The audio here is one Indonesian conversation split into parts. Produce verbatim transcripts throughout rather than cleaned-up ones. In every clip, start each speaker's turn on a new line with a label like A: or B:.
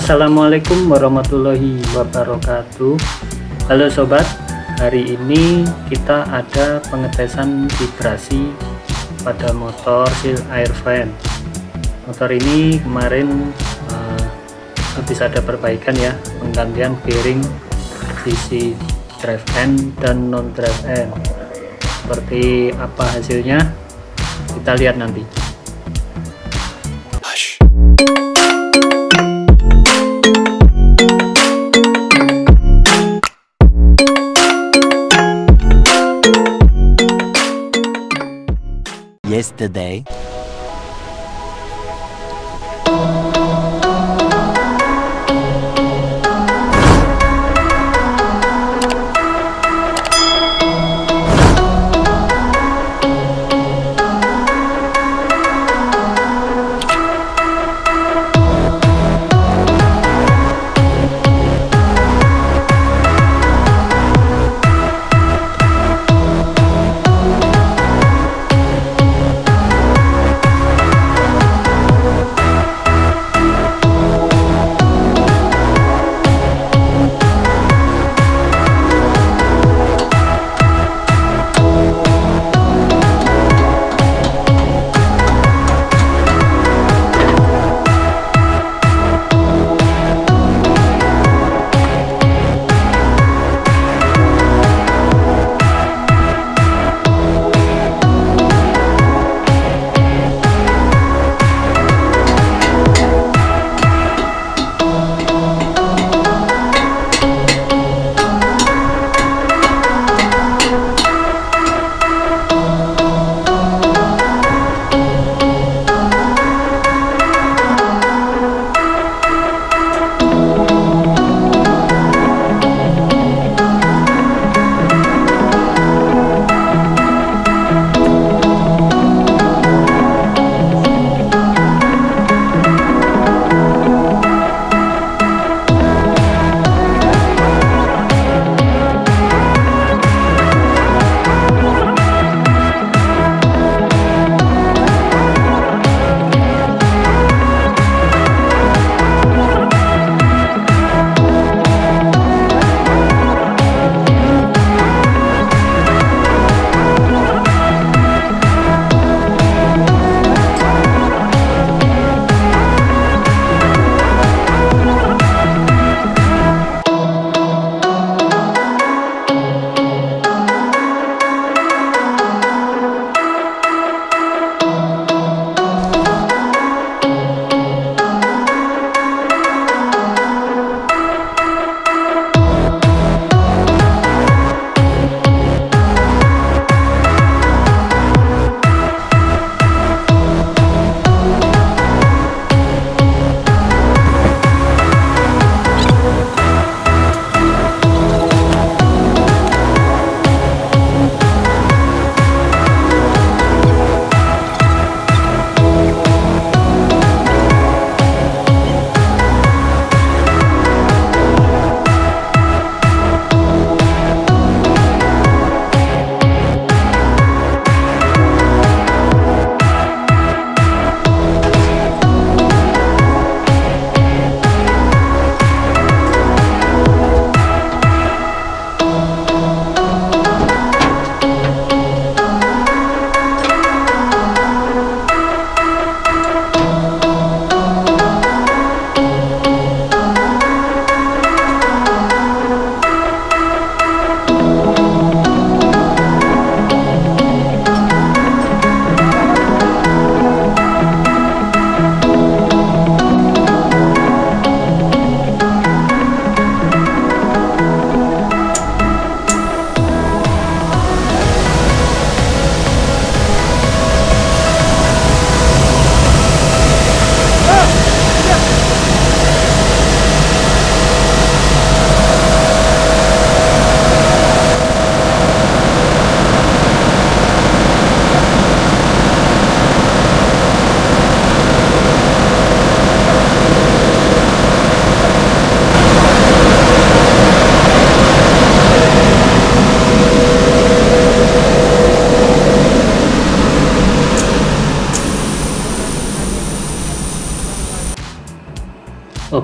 A: Assalamualaikum warahmatullahi wabarakatuh. Halo sobat, hari ini kita ada pengetesan vibrasi pada motor seal air fan. Motor ini kemarin uh, habis ada perbaikan ya, penggantian bearing sisi drive end dan non drive end. Seperti apa hasilnya kita lihat nanti.
B: Yesterday.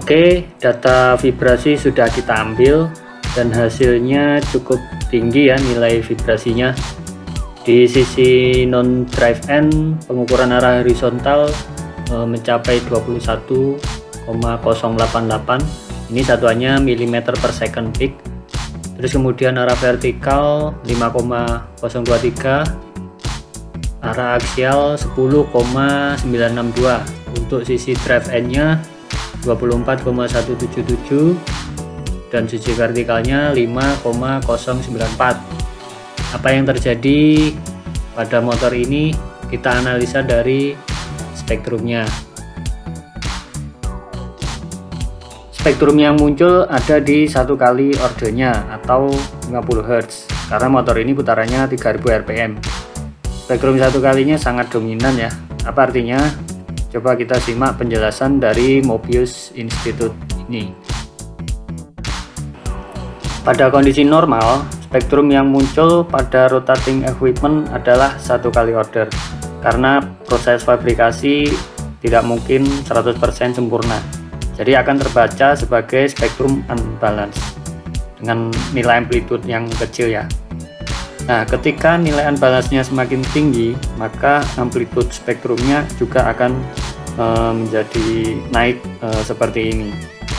A: Oke, data vibrasi sudah kita ambil dan hasilnya cukup tinggi ya nilai vibrasinya. Di sisi non drive end pengukuran arah horizontal e, mencapai dua puluh satu koma nol delapan delapan, ini satuannya milimeter per second peak. Terus kemudian arah vertikal lima koma nol dua tiga, arah aksial sepuluh koma sembilan enam dua, untuk sisi drive end nya dua puluh empat koma satu tujuh tujuh dan sisi vertikalnya lima koma nol sembilan empat. Apa yang terjadi pada motor ini kita analisa dari spektrumnya. Spektrum yang muncul ada di satu kali ordenya atau lima puluh hertz, karena motor ini putarannya tiga ribu R P M. Spektrum satu kalinya sangat dominan ya. Apa artinya? Coba kita simak penjelasan dari Mobius Institute ini. Pada kondisi normal, spektrum yang muncul pada rotating equipment adalah satu kali order, karena proses fabrikasi tidak mungkin seratus persen sempurna. Jadi akan terbaca sebagai spektrum unbalance dengan nilai amplitude yang kecil ya. Nah, ketika nilai unbalance-nya semakin tinggi, maka amplitude spektrumnya juga akan e, menjadi naik e, seperti ini.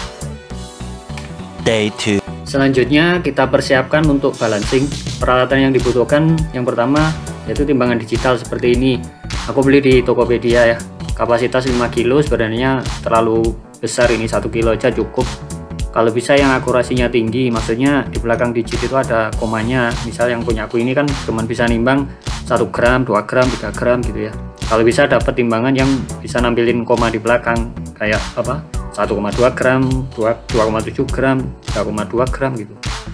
B: Day two.
A: Selanjutnya kita persiapkan untuk balancing. Peralatan yang dibutuhkan yang pertama yaitu timbangan digital seperti ini. Aku beli di Tokopedia ya. Kapasitas lima kilo sebenarnya terlalu besar, ini satu kilo aja cukup. Kalau bisa yang akurasinya tinggi, maksudnya di belakang digit itu ada komanya. Misal yang punya aku ini kan cuma bisa nimbang satu gram, dua gram, tiga gram gitu ya. Kalau bisa dapat timbangan yang bisa nampilin koma di belakang kayak apa? satu koma dua gram, dua koma tujuh gram, tiga koma dua gram gitu.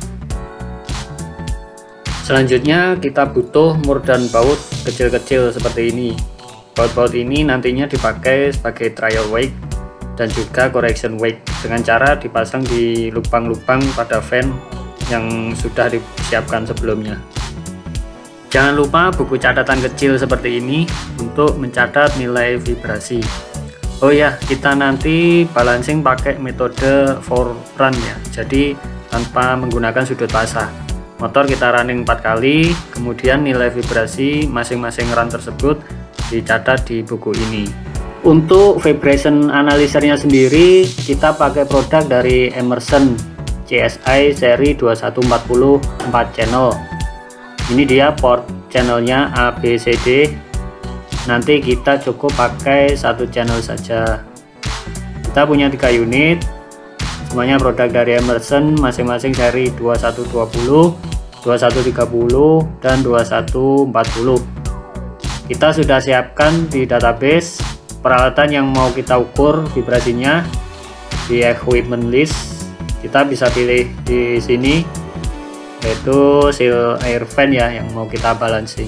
A: Selanjutnya kita butuh mur dan baut kecil-kecil seperti ini. Baut-baut ini nantinya dipakai sebagai trial weight dan juga correction weight dengan cara dipasang di lubang-lubang pada fan yang sudah disiapkan sebelumnya. Jangan lupa buku catatan kecil seperti ini untuk mencatat nilai vibrasi. Oh ya, kita nanti balancing pakai metode for run ya, jadi tanpa menggunakan sudut pasah. Motor kita running empat kali, kemudian nilai vibrasi masing-masing run tersebut dicatat di buku ini. Untuk vibration analyzer-nya sendiri kita pakai produk dari Emerson C S I seri dua satu empat nol empat channel. Ini dia port channelnya A B C D. Nanti kita cukup pakai satu channel saja. Kita punya tiga unit, semuanya produk dari Emerson, masing-masing seri dua satu dua nol, dua satu tiga nol, dan dua satu empat nol. Kita sudah siapkan di database peralatan yang mau kita ukur vibrasinya di equipment list. Kita bisa pilih di sini, yaitu seal air fan ya yang mau kita balancing.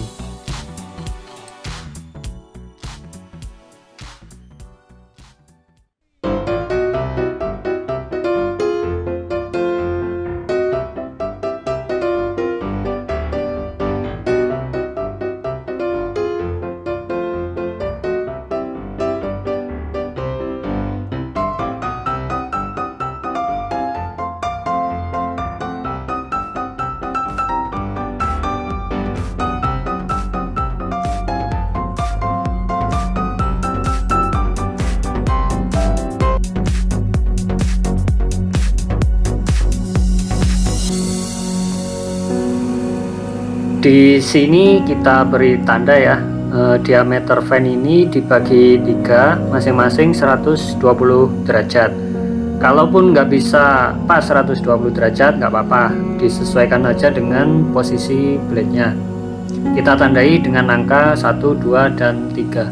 A: Di sini kita beri tanda ya, e, diameter fan ini dibagi tiga, masing-masing seratus dua puluh derajat. Kalaupun nggak bisa pas seratus dua puluh derajat nggak apa-apa, disesuaikan aja dengan posisi blade-nya. Kita tandai dengan angka satu, dua, dan tiga.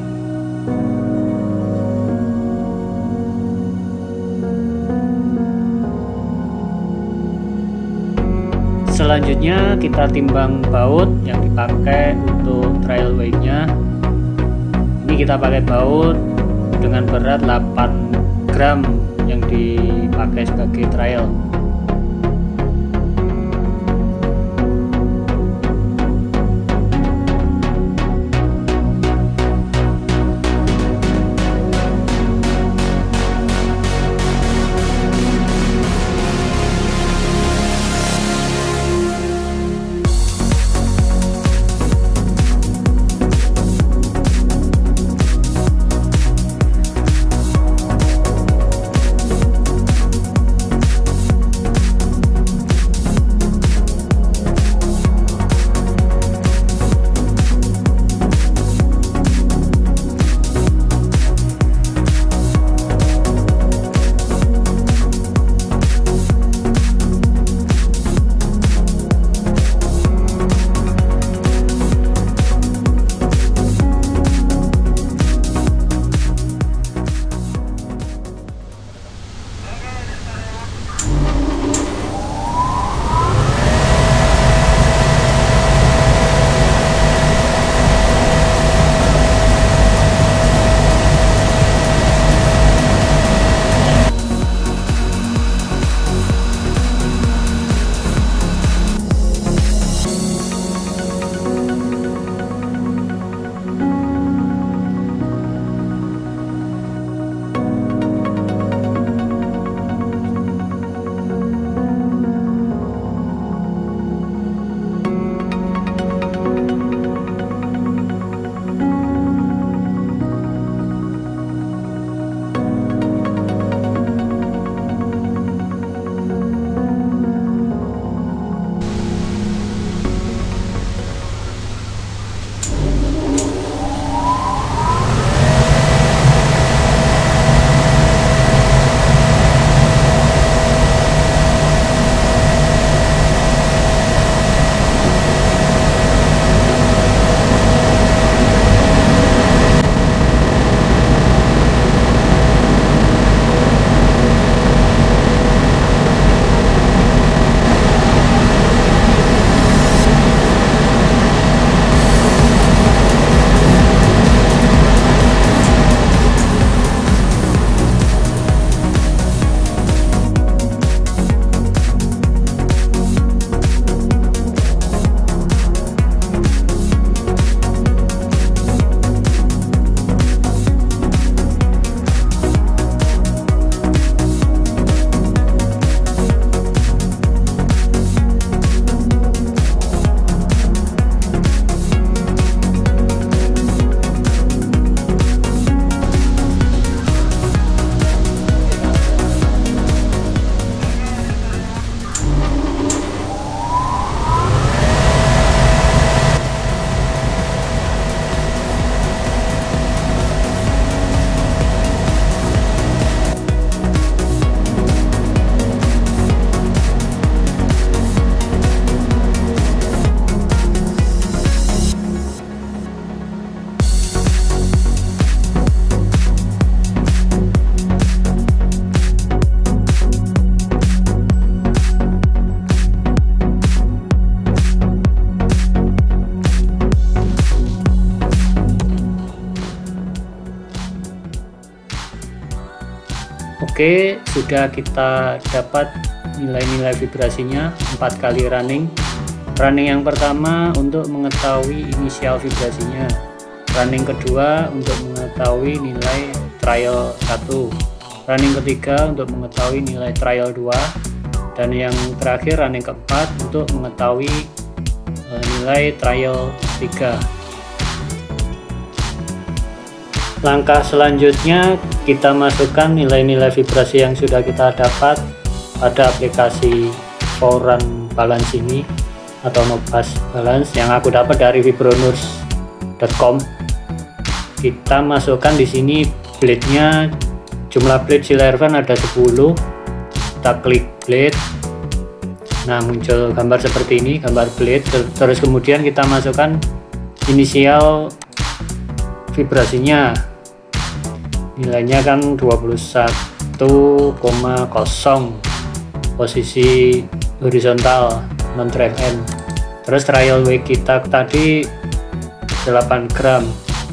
A: Selanjutnya kita timbang baut yang dipakai untuk trial weight-nya. Ini kita pakai baut dengan berat delapan gram yang dipakai sebagai trial. Oke, sudah kita dapat nilai-nilai vibrasinya empat kali running. Running yang pertama untuk mengetahui inisial vibrasinya, running kedua untuk mengetahui nilai trial satu, running ketiga untuk mengetahui nilai trial dua, dan yang terakhir running keempat untuk mengetahui uh, nilai trial tiga. Langkah selanjutnya kita masukkan nilai-nilai vibrasi yang sudah kita dapat pada aplikasi Forun Balance ini atau Nobas Balance yang aku dapat dari vibronurs dot com. Kita masukkan di sini blade-nya, jumlah blade Seal Airfan ada sepuluh. Kita klik blade. Nah, muncul gambar seperti ini, gambar blade. Terus kemudian kita masukkan inisial vibrasinya. Nilainya kan dua puluh satu koma nol, posisi horizontal, non drive end. Terus trial weight kita tadi delapan gram.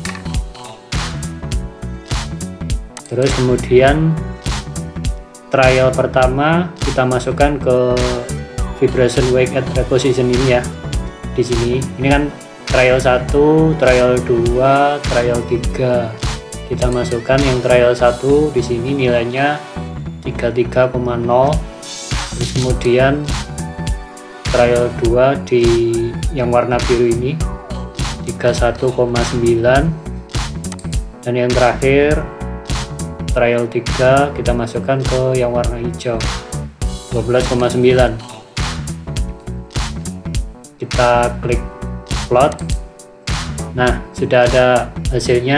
A: Terus kemudian trial pertama kita masukkan ke vibration wake at reposition ini ya, di sini. Ini kan trial satu, trial dua, trial tiga. Kita masukkan yang trial satu di sini nilainya tiga puluh tiga koma nol. Terus kemudian trial dua di yang warna biru ini tiga puluh satu koma sembilan, dan yang terakhir trial tiga kita masukkan ke yang warna hijau dua belas koma sembilan. Kita klik plot. Nah, sudah ada hasilnya.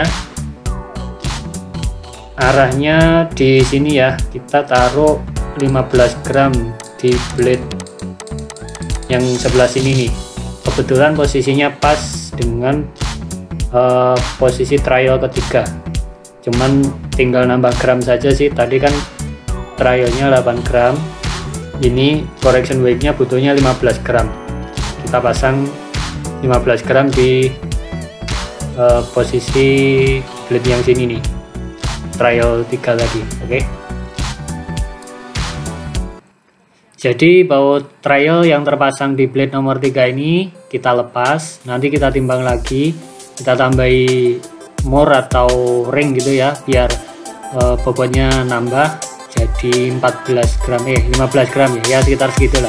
A: Arahnya di sini ya, kita taruh lima belas gram di blade yang sebelah sini nih. Kebetulan posisinya pas dengan uh, posisi trial ketiga, cuman tinggal nambah gram saja sih. Tadi kan trialnya delapan gram, ini correction weight-nya butuhnya lima belas gram. Kita pasang lima belas gram di uh, posisi blade yang sini nih, trial tiga tadi. Oke, okay? Jadi baut trial yang terpasang di blade nomor tiga ini kita lepas, nanti kita timbang lagi, kita tambahi more atau ring gitu ya, biar uh, bobotnya nambah jadi empat belas gram, eh lima belas gram ya, ya sekitar segitulah.